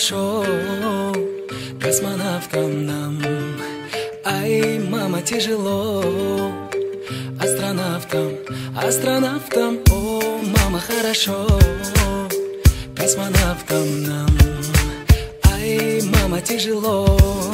хорошо, космонавтам нам. Ай, мама, тяжело, астронавтам, о, мама, хорошо, космонавтам нам. Ай, мама, тяжело.